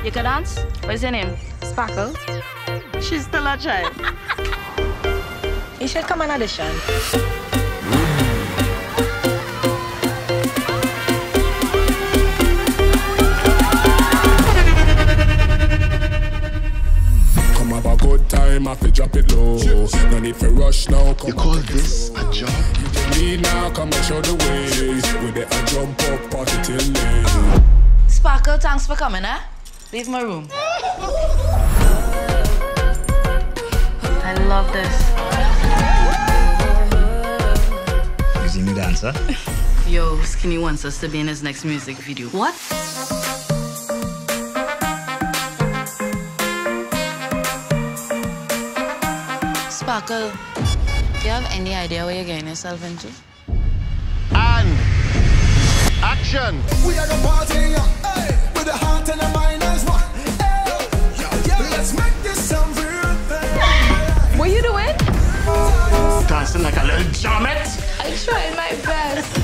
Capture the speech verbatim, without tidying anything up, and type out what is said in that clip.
You can dance? What's your name? Sparkle. She's still a child. You should come and audition. Come have a good time, I fi drop it low. No need for rush now. You call this a job? Me now, come and show the way. We better jump up, party till late. Sparkle, thanks for coming, eh? Leave my room. I love this. You see me dancer? Yo, Skinny wants us to be in his next music video. What? Sparkle, do you have any idea what you're getting yourself into? And action! We are the party, hey, with the heart and the mind as one. Hey, let's make this some real thing. What are you doing? Dancing like a little jommet. I tried my best.